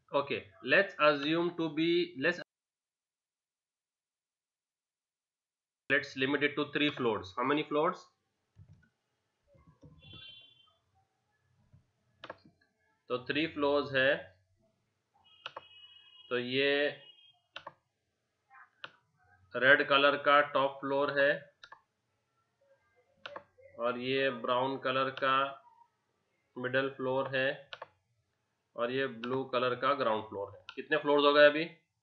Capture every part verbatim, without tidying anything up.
Okay, let's assume to be let's let's limit it to three floors. How many floors? तो three floors है, तो ये red colour का top floor है और ये ब्राउन कलर का मिडल फ्लोर है और ये ब्लू कलर का ग्राउंड फ्लोर है। कितने फ्लोर्स हो गए अभी?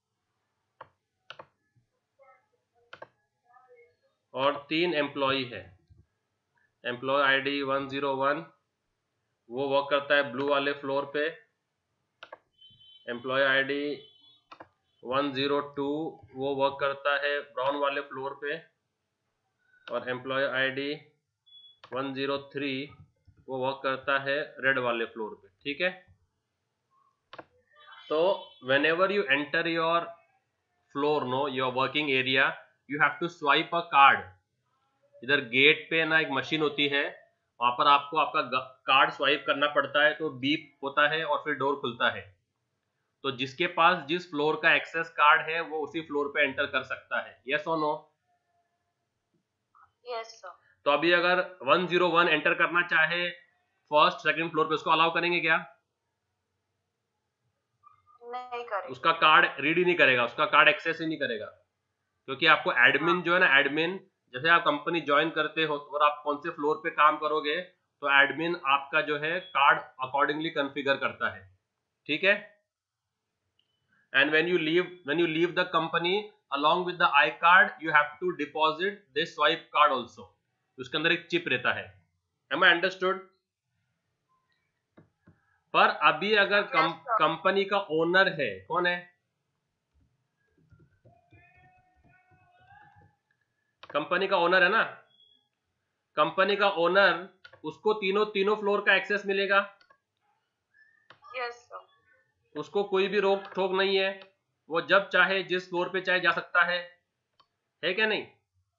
और तीन एम्प्लॉय है। Employ ID one zero one वो वर्क करता है ब्लू वाले फ्लोर पे। Employ ID one zero two वो वर्क करता है ब्राउन वाले फ्लोर पे और employ ID one zero three वो वर्क करता है रेड वाले फ्लोर पे। ठीक है, तो whenever you enter your floor, no, your working area, you have to swipe a card. इधर गेट पे ना एक मशीन होती है, वहां पर आपको आपका कार्ड स्वाइप करना पड़ता है, तो बीप होता है और फिर डोर खुलता है। तो जिसके पास जिस फ्लोर का एक्सेस कार्ड है वो उसी फ्लोर पे एंटर कर सकता है। यस और नो? Yes sir. तो अभी अगर वन ज़ीरो वन एंटर करना चाहे फर्स्ट सेकंड फ्लोर पे, उसको अलाउ करेंगे क्या? नहीं करेंगे। उसका कार्ड रीड ही नहीं करेगा, उसका कार्ड एक्सेस ही नहीं करेगा, क्योंकि आपको एडमिन जो है ना, एडमिन जैसे आप कंपनी ज्वाइन करते हो और आप कौन से फ्लोर पे काम करोगे, तो एडमिन आपका जो है कार्ड अकॉर्डिंगली कॉन्फ़िगर करता है। ठीक है, and when you leave when you leave the company along with the I card you have to deposit this swipe card also. उसके अंदर एक चिप रहता है। Am I understood? पर अभी अगर कंपनी का ओनर है, कौन है? कंपनी का ओनर है ना, कंपनी का ओनर, उसको तीनों तीनों फ्लोर का एक्सेस मिलेगा। Yes sir. उसको कोई भी रोक ठोक नहीं है, वो जब चाहे जिस फ्लोर पे चाहे जा सकता है, है क्या नहीं?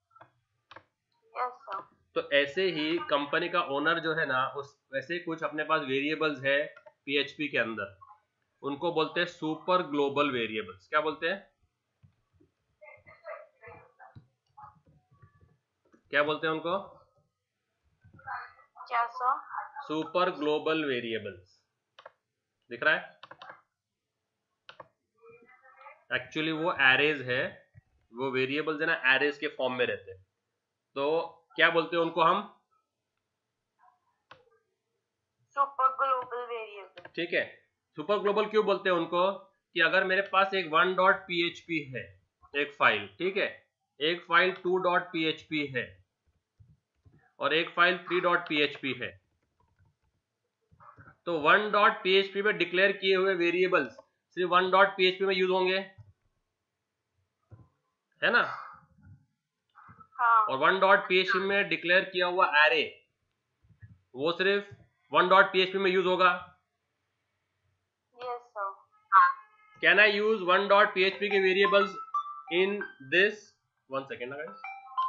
Yes sir. तो ऐसे ही कंपनी का ओनर जो है ना, उस वैसे कुछ अपने पास वेरिएबल्स है पीएचपी के अंदर, उनको बोलते हैं सुपर ग्लोबल वेरिएबल्स। क्या बोलते हैं? क्या बोलते हैं उनको? क्या सर? Super global variables. दिख रहा है? एक्चुअली वो एरेज है, वो वेरिएबल्स है ना, एरेज के फॉर्म में रहते हैं। तो क्या बोलते हैं उनको हम? Super global variable. ठीक है, सुपर ग्लोबल क्यों बोलते हैं उनको? कि अगर मेरे पास एक वन डॉट पीएचपी है, एक फाइल, ठीक है, एक फाइल टू डॉट पीएचपी है और एक फाइल थ्री डॉट पीएचपी है, तो वन डॉट पीएचपी में डिक्लेयर किए हुए वेरिएबल्स सिर्फ वन डॉट पीएचपी में यूज होंगे, है ना? हाँ। और वन डॉट पीएचपी में डिक्लेयर किया हुआ एरे वो सिर्फ वन डॉट पीएचपी में यूज होगा। Yes sir. Can I use one dot PHP के variables in this? One second guys.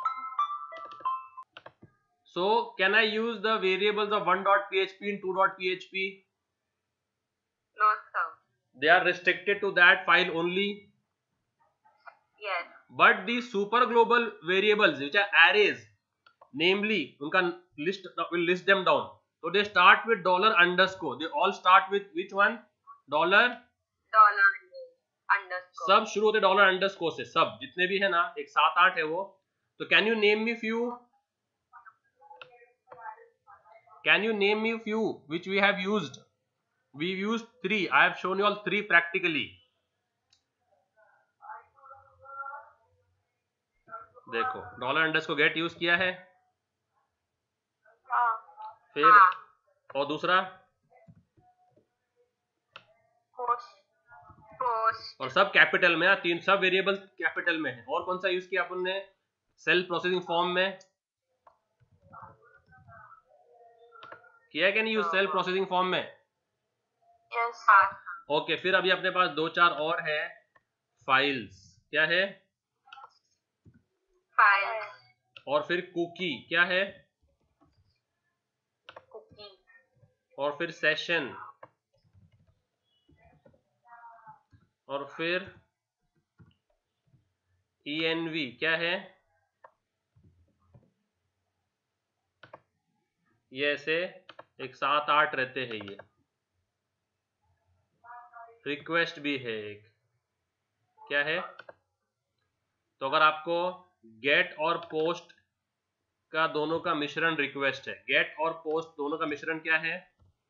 So can I use the variables of one dot P H P in two dot P H P? No sir. They are restricted to that file only. Yes. But the super global variables which are arrays, namely उनका list will list them down. So they start with dollar underscore. They all start with which one? Dollar. Dollar underscore. सब शुरू होते dollar underscore से, सब जितने भी है ना, एक सात आठ है वो। तो can you name me few? Can you name me few which we have used? We used three. I have shown you all three practically. देखो, डॉलर अंडरस्कोर गेट यूज किया है। हाँ। फिर हाँ। और दूसरा पोस्ट पोस्ट और सब कैपिटल में, तीन सब वेरिएबल कैपिटल में है। और कौन सा यूज किया अपन ने? सेल प्रोसेसिंग फॉर्म में किया क्या नहीं यूज? सेल प्रोसेसिंग फॉर्म में। यस। ओके, फिर अभी अपने पास दो चार और है फाइल्स। क्या है? फाइल्स। और फिर कुकी। क्या है? कुकी। और फिर सेशन और फिर env क्या है, ये ऐसे एक सात आठ रहते हैं, ये रिक्वेस्ट भी है एक, क्या है, तो अगर आपको गेट और पोस्ट का दोनों का मिश्रण रिक्वेस्ट है, गेट और पोस्ट दोनों का मिश्रण क्या है,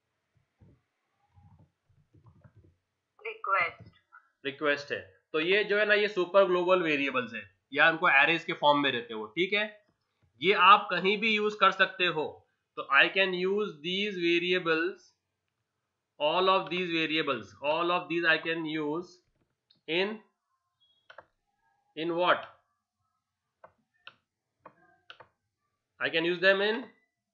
रिक्वेस्ट रिक्वेस्ट है। तो ये जो है ना, ये सुपर ग्लोबल वेरिएबल्स है, या उनको एरेज के फॉर्म में रहते हो, ठीक है। ये आप कहीं भी यूज कर सकते हो। तो I can use these variables, all of these variables, all of these I can use in in what, I can use them in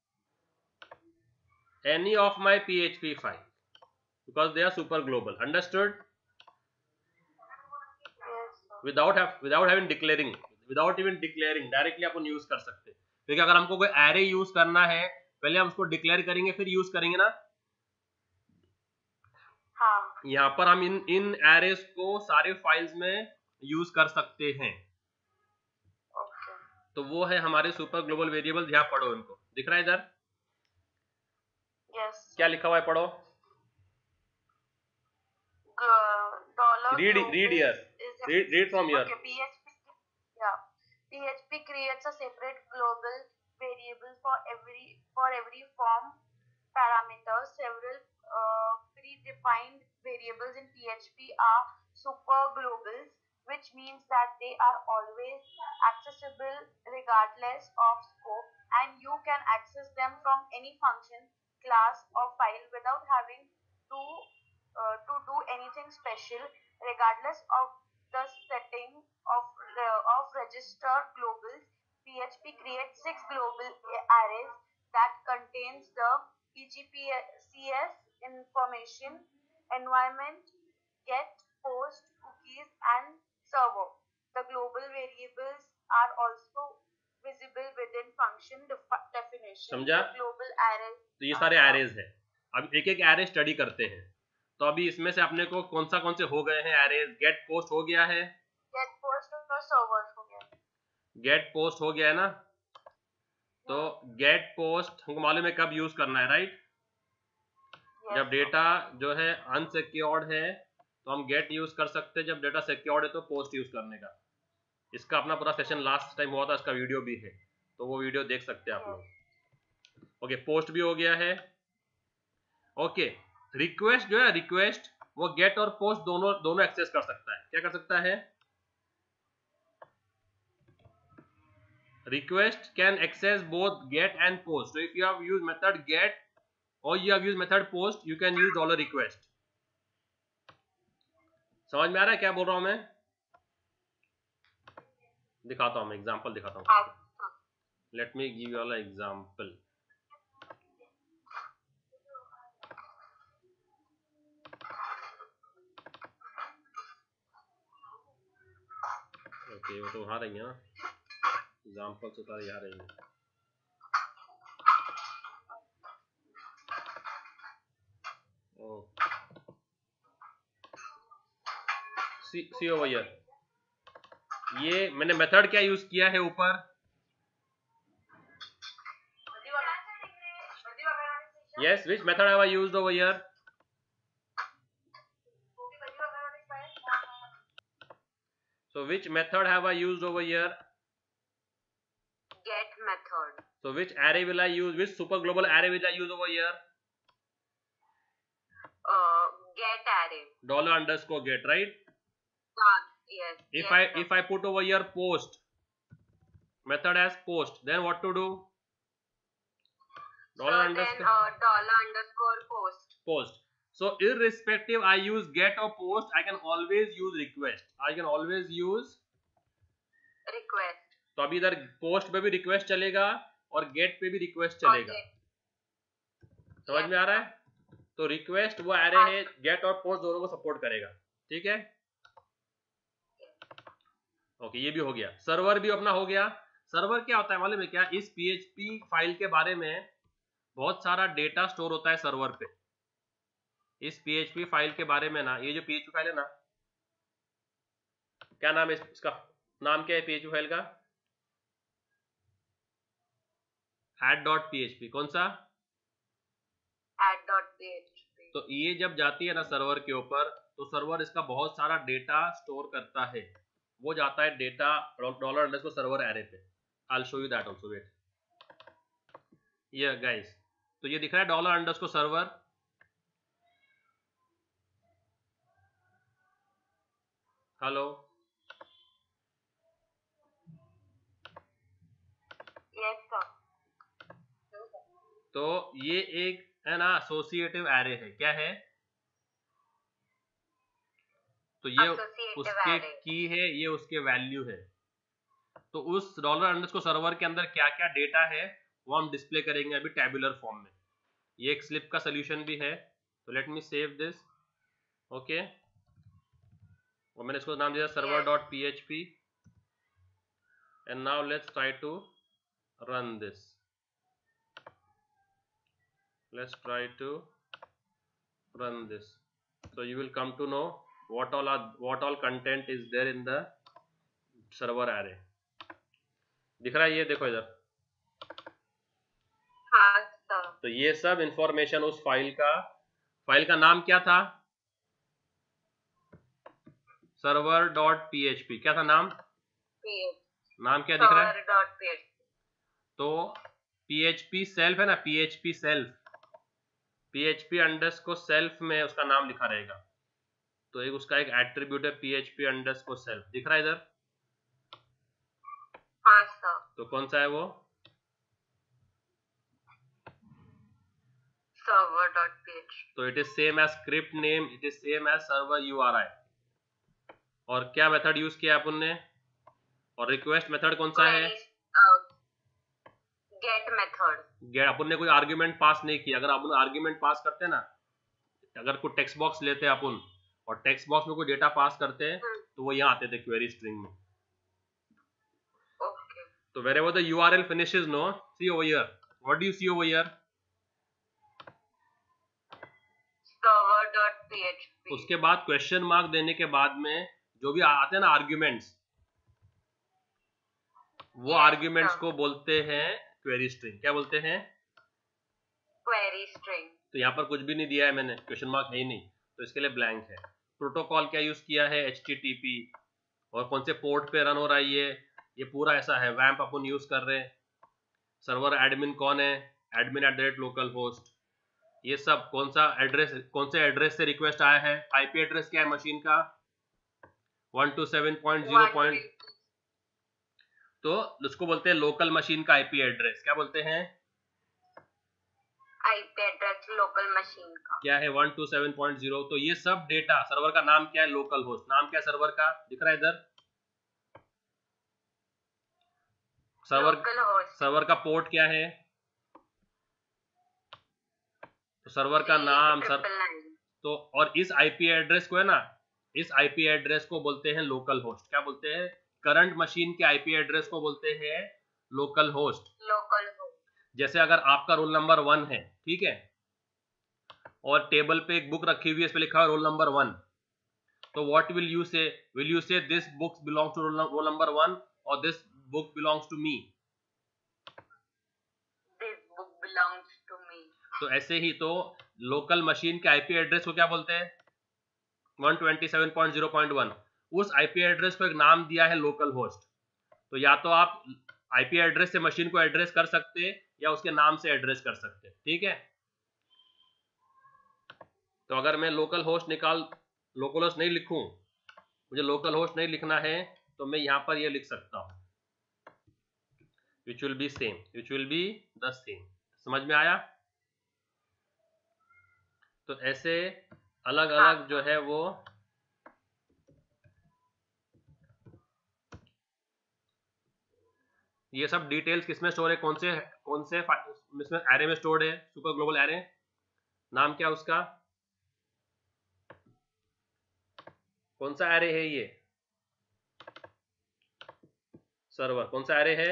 any of my P H P file because they are super global. Understood? without have without having declaring, without even declaring, directly अपन use कर सकते हैं। क्योंकि अगर हमको कोई array use करना है, पहले हम उसको डिक्लेयर करेंगे फिर यूज करेंगे ना। हाँ। यहाँ पर हम इन इन एरेज को सारे फाइल्स में यूज कर सकते हैं। okay. तो वो है हमारे सुपर ग्लोबल वेरिएबल्स। यहाँ पढ़ो, इनको दिख रहा है इधर? yes. क्या लिखा हुआ है, पढ़ो। Read, read here. Read, read from here. Okay, P H P, yeah. P H P creates a separate global variable for every for every form parameter. Several uh, predefined variables in P H P are super globals, which means that they are always accessible regardless of scope, and you can access them from any function, class, or file without having to uh, to do anything special. Regardless of the setting of uh, of register globals, P H P creates six global arrays that contains the P G P C S information, environment, get, post, cookies, and server. The global variables are also visible within function def- definition. समझा? The global arrays. तो ये सारे arrays हैं। अब एक एक array study करते हैं। तो अभी इसमें से अपने को कौन सा कौन से हो गए हैं एरेज? गेट पोस्ट हो गया है, गेट पोस्ट और सर्वर हो गया, गेट पोस्ट हो गया है ना। तो गेट पोस्ट हमको मालूम है कब यूज करना है, राइट? yes. जब डेटा जो है अनसिक्योर्ड है तो हम गेट यूज कर सकते हैं, जब डेटा सिक्योर्ड है तो पोस्ट यूज करने का। इसका अपना पूरा सेशन लास्ट टाइम हुआ था, इसका वीडियो भी है, तो वो वीडियो देख सकते हैं आप लोग। ओके, पोस्ट भी हो गया है। ओके, रिक्वेस्ट जो है, रिक्वेस्ट वो गेट और पोस्ट दोनों दोनों एक्सेस कर सकता है। क्या कर सकता है? Request can access both get and post. So if you have used method get और you have used method post, you can use dollar request. समझ में आ रहा है क्या बोल रहा हूं मैं? दिखाता हूं मैं, एग्जांपल दिखाता हूं। Let me give you all example. Okay, वो तो वहां रही है ना, एग्जांपल तो सारे यहाँ रहेंगे। सी सी ओवर हियर, ये मैंने मेथड क्या यूज किया है ऊपर? Yes, which method have I used over here? So which method have I used over here? Get method. So which array will I use? Which super global array will I use over here? Uh, get array. Dollar underscore get, right? Uh, yes. If yes, I sir. if I put over here post method as post, then what to do? Dollar so underscore then, uh, dollar underscore post. Post. So irrespective I use get or post, I can always use request. I can always use request. तो अभी इधर post पे भी request चलेगा और gate पे भी request चलेगा। okay. समझ yes. में आ रहा है? तो रिक्वेस्ट वो एरे है, गेट और पोस्ट दोनों को सपोर्ट करेगा। ठीक है, ओके okay, ये भी हो गया। सर्वर भी अपना हो गया। सर्वर क्या होता है मालूम है क्या? इस पीएचपी फाइल के बारे में बहुत सारा डेटा स्टोर होता है सर्वर पे। इस पीएचपी फाइल के बारे में ना, ये जो पीएचपी फाइल है ना, क्या नाम है इसका, नाम क्या है पीएचपी फाइल का? Add dot PHP. कौन सा? Add dot PHP. तो ये जब जाती है ना सर्वर के ऊपर, तो सर्वर इसका बहुत सारा डेटा स्टोर करता है। वो जाता है data dollar underscore server array पे। I will show you that also, wait. ये गाइस, तो ये दिख रहा है dollar underscore server. Hello, yes sir. तो ये एक है ना एसोसिएटिव एरे है। क्या है? तो ये उसके की है, ये उसके वैल्यू है। तो उस डॉलर अंडरस्कोर सर्वर के अंदर क्या क्या डेटा है वो हम डिस्प्ले करेंगे अभी टैबुलर फॉर्म में। ये एक स्लिप का सोल्यूशन भी है। तो let me save this. Okay, और मैंने इसको नाम दिया server dot P H P. And now let's try to run this. Let's try to run this. So you will come to know what all are what all content is there in the server array. दिख रहा है? ये देखो इधर। हाँ sir. तो ये सब इंफॉर्मेशन उस फाइल का, फाइल का नाम क्या था? Server dot PHP. क्या था नाम? नाम क्या दिख रहा है? Dot PHP. तो पीएचपी सेल्फ है ना, PHP self, PHP underscore self में उसका नाम लिखा रहेगा। तो एक उसका एक एट्रीब्यूट है पीएचपी अंडरस्कोर सेल्फ। दिख रहा है इधर? हाँ सर। तो कौन सा है वो? Server dot PHP. तो it is same as script name, it is same as server URI. और क्या मेथड यूज किया अपन ने? और रिक्वेस्ट मेथड कौन सा है? Get method. गेट, अपन ने कोई आर्ग्यूमेंट पास नहीं किया। अगर अपन आर्ग्यूमेंट पास करते ना, अगर कोई टेक्स्ट बॉक्स लेते अपन और टेक्स्ट बॉक्स में कोई डेटा पास करते हैं तो वो यहाँ आते थे क्वेरी स्ट्रिंग में। ओके। तो wherever the U R L finishes, no, see over here, what do you see over here? server dot p h p। उसके बाद क्वेश्चन मार्क देने के बाद में जो भी आते हैं ना आर्ग्यूमेंट्स, वो आर्ग्यूमेंट्स yes, को बोलते हैं क्वेरी स्ट्रिंग। क्या बोलते हैं? Query string. तो यहाँ पर कुछ भी नहीं दिया है मैंने, क्वेश्चन मार्क है ही नहीं, तो इसके लिए ब्लैंक है। प्रोटोकॉल क्या यूज किया है? H T T P. और कौन से पोर्ट पे रन हो रहा है ये ये पूरा ऐसा है। वैम्प अपन यूज कर रहे हैं। सर्वर एडमिन कौन है? Admin at the rate local host. ये सब कौन सा एड्रेस, कौन से एड्रेस से रिक्वेस्ट आया है? आईपी एड्रेस क्या है मशीन का? One two seven point zero. तो उसको बोलते हैं लोकल मशीन का आईपी एड्रेस। क्या बोलते हैं? आईपी एड्रेस लोकल मशीन का क्या है? One two seven point zero. तो ये सब डेटा, सर्वर का नाम क्या है? Local host. नाम क्या है सर्वर का? दिख रहा है इधर? सर्वर सर्वर का पोर्ट क्या है? तो सर्वर का नाम सर। तो और इस आईपी एड्रेस को है ना, इस आईपी एड्रेस को बोलते हैं लोकल होस्ट। क्या बोलते हैं? करंट मशीन के आईपी एड्रेस को बोलते हैं लोकल होस्ट। Local host. जैसे अगर आपका रोल नंबर वन है, ठीक है, और टेबल पे एक बुक रखी हुई है, इस पे लिखा है रोल नंबर वन, तो what will you say? Will you say this books belongs to roll number one और this book belongs to me? This book belongs to me. तो ऐसे ही तो लोकल मशीन के आईपी एड्रेस को क्या बोलते हैं? One twenty seven point zero point one. उस आईपी एड्रेस को एक नाम दिया है लोकल होस्ट। तो या तो आप आईपी एड्रेस से मशीन को एड्रेस कर सकते या उसके नाम से एड्रेस कर सकते। ठीक है, तो अगर मैं लोकल होस्ट निकाल लोकल होस्ट नहीं लिखूं, मुझे लोकल होस्ट नहीं लिखना है, तो मैं यहां पर ये लिख सकता हूं, which will be same, which will be the same. समझ में आया? तो ऐसे अलग अलग जो है वो ये सब डिटेल्स किसमें स्टोर है? कौन से कौन से इसमें एरे में स्टोर्ड है? Super global array. नाम क्या उसका? कौन सा एरे है ये? सर्वर। कौन सा एरे है?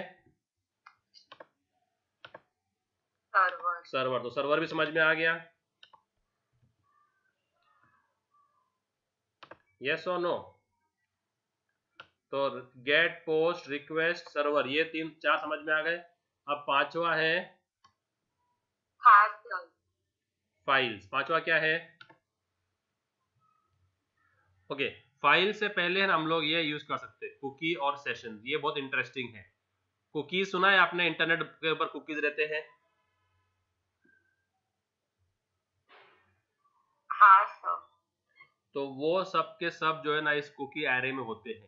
सर्वर। सर्वर। तो सर्वर भी समझ में आ गया? यस और नो? तो गेट, पोस्ट, रिक्वेस्ट, सर्वर, ये तीन चार समझ में आ गए। अब पांचवा है फाइल्स। पांचवा क्या है? ओके, फाइल से पहले हम लोग ये यूज कर सकते हैं कुकी और सेशन। ये बहुत इंटरेस्टिंग है। कुकीज सुना है आपने? इंटरनेट के ऊपर कुकीज रहते हैं। हाँ सर। तो वो सब के सब जो है ना इस कुकी एरे में होते हैं।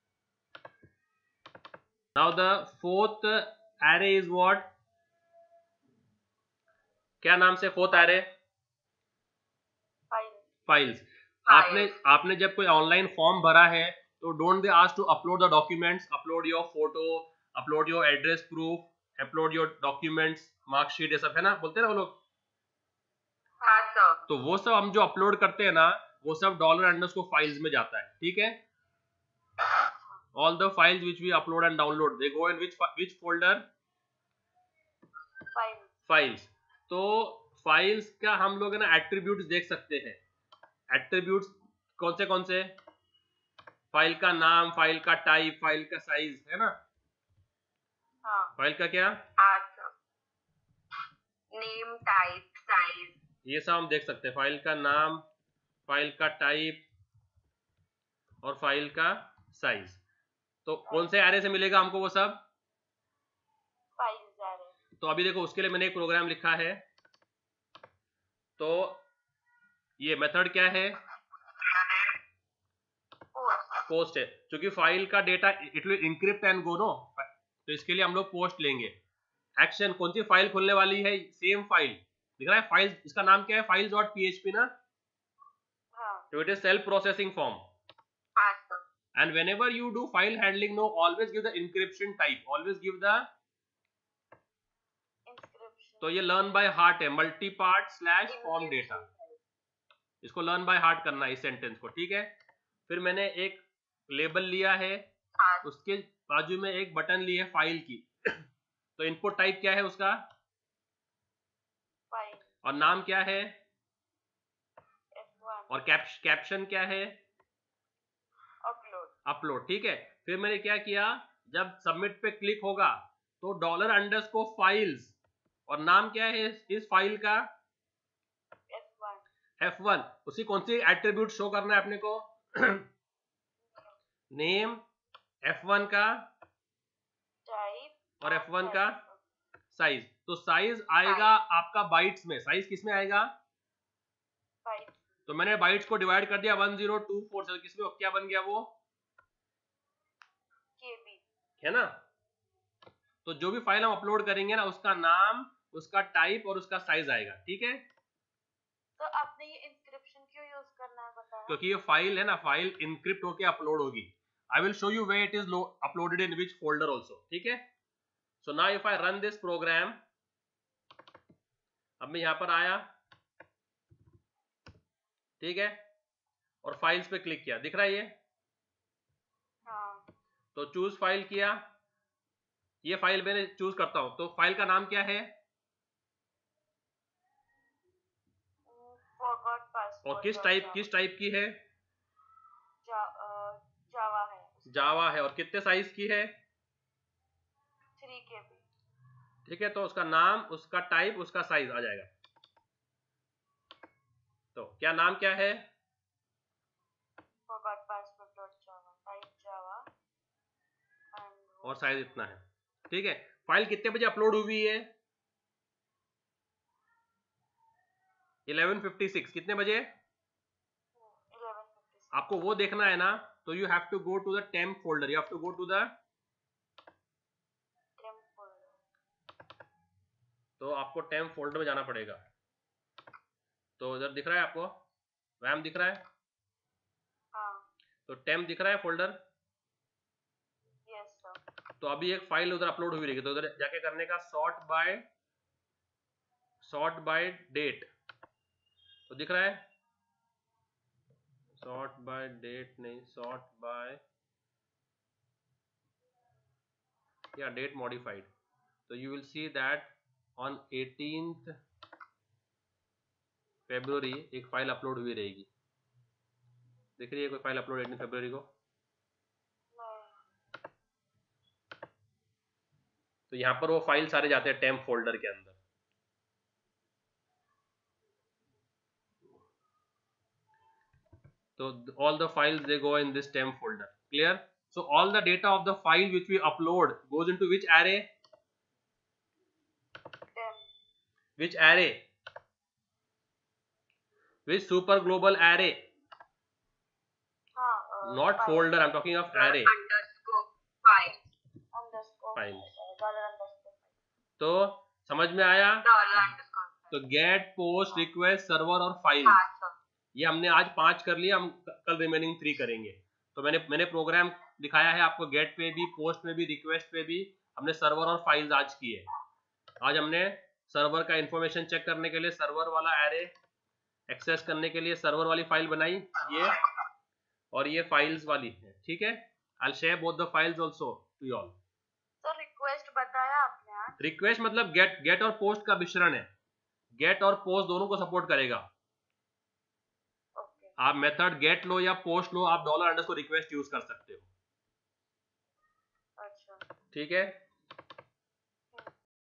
Now the fourth array is what? क्या नाम से फोर्थ एरे? फाइल्स। आपने आपने जब कोई ऑनलाइन फॉर्म भरा है तो don't they ask to upload the documents, upload your photo, upload your address proof, upload your documents, marksheet, ये सब है ना, बोलते हैं ना वो लोग। हाँ सर। तो वो सब हम जो अपलोड करते हैं ना वो सब डॉलर अंडरस्कोर फाइल्स में जाता है, ठीक है। All the files which we upload and download they go in which which folder? Files. तो फाइल्स का हम लोग है ना एट्रीब्यूट्स देख सकते हैं। एट्रीब्यूट्स कौन से कौन से? फाइल का नाम, फाइल का टाइप, फाइल का साइज, है ना। हाँ। फाइल का क्या? नेम, टाइप, साइज, ये सब हम देख सकते हैं। फाइल का नाम, फाइल का टाइप और फाइल का साइज। तो कौन से एरे से मिलेगा हमको वो सब? Files array. तो अभी देखो उसके लिए मैंने एक प्रोग्राम लिखा है। तो ये मेथड क्या है? पोस्ट है। क्योंकि फाइल का data it will encrypt and go no, तो इसके लिए हम लोग पोस्ट लेंगे। एक्शन, कौन सी फाइल खुलने वाली है? सेम फाइल दिख रहा है। फाइल, इसका नाम क्या है? फाइल्स डॉट पीएचपी ना। तो it is self processing form. And whenever you do file handling, no, always give the encryption type, always give the inscription. तो ये learn by heart है, multi part slash form data। इसको learn by heart करना है इस sentence को, ठीक है। फिर मैंने एक लेबल लिया है, उसके बाजू में एक बटन ली है फाइल की। तो इनपुट टाइप क्या है उसका? फाइल। और नाम क्या है? F one. और कैप्शन क्या है? अपलोड। अपलोड, ठीक है। फिर मैंने क्या किया, जब सबमिट पे क्लिक होगा तो डॉलर अंडरस्कोर फाइल्स और नाम क्या है इस फाइल का? F one. F one. उसी कौन सी एट्रीब्यूट शो करना है अपने को? नेम, एफ वन का टाइप और एफ वन का साइज। तो साइज आएगा आपका बाइट्स में। साइज किस में आएगा? बाइट्स। तो मैंने बाइट्स को डिवाइड कर दिया वन जीरो टू फोर से, किसमें क्या बन गया वो? केबी, है ना। तो जो भी फाइल हम अपलोड करेंगे ना उसका नाम, उसका टाइप और उसका साइज आएगा, ठीक है। तो आपने ये इंस्क्रिप्शन क्यों यूज करना है बताया? क्योंकि ये फाइल है ना, फाइल इनक्रिप्ट होके अपलोड होगी। I will show you where it is uploaded in which folder also, ठीक है। So now if I run this program, अब मैं यहां पर आया, ठीक है, और फाइल्स पे क्लिक किया, दिख रहा है ये? हाँ। तो चूज फाइल किया, ये फाइल मैंने चूज करता हूं। तो फाइल का नाम क्या है? Forgot password. और किस टाइप किस टाइप की है? जा, जावा है। जावा है। और कितने साइज की है? Three KB. ठीक है, तो उसका नाम, उसका टाइप, उसका साइज आ जाएगा। तो क्या नाम क्या है? Forgot password dot Java, type Java और साइज इतना है, ठीक है। फाइल कितने बजे अपलोड हुई है? Eleven fifty six. कितने बजे? Eleven fifty six. आपको वो देखना है ना, तो you have to go to the temp folder. You have to go to the temp folder. तो आपको टेम्प फोल्डर में जाना पड़ेगा। तो इधर दिख रहा है आपको, रैम दिख रहा है? हाँ। तो टेम्प दिख रहा है फोल्डर? Yes sir. तो अभी एक फाइल उधर अपलोड हुई रहेगी, तो उधर जाके करने का sort by sort by date. तो दिख रहा है? सॉर्ट बाय डेट नहीं, सॉर्ट बाय या डेट मॉडिफाइड। तो you will see that on eighteenth February एक फाइल अपलोड हुई रहेगी। दिख रही है कोई फाइल अपलोड एटीन फरवरी को? तो यहाँ पर वो फाइल सारे जाते हैं टेम्प फोल्डर के अंदर। So all the files they go in this temp folder. Clear? So all the data of the file which we upload goes into which array? Temp. Which array? Which super global array? हाँ, uh, Not file. folder. I'm talking of array. Underscore file. Underscore Files. dollar underscore तो समझ में आया? Dollar underscore file. तो get, post, request, server और file, हाँ sir. ये हमने आज पांच कर लिया, हम कल रिमेनिंग थ्री करेंगे। तो मैंने मैंने प्रोग्राम दिखाया है आपको, गेट पे भी, पोस्ट में भी, रिक्वेस्ट पे भी हमने सर्वर और फाइल्स आज किए। आज हमने सर्वर का इंफॉर्मेशन चेक करने के लिए सर्वर वाला एरे एक्सेस करने के लिए सर्वर वाली फाइल बनाई, ये, और ये फाइल्स वाली है, ठीक है। I'll share both the files also to you all. Sir request बताया आपने आज? रिक्वेस्ट मतलब गेट गेट और पोस्ट का मिश्रण है, गेट और पोस्ट दोनों को सपोर्ट करेगा। आप मेथड गेट लो या पोस्ट लो, आप डॉलर अंडरस्कोर रिक्वेस्ट यूज कर सकते हो। अच्छा, ठीक है।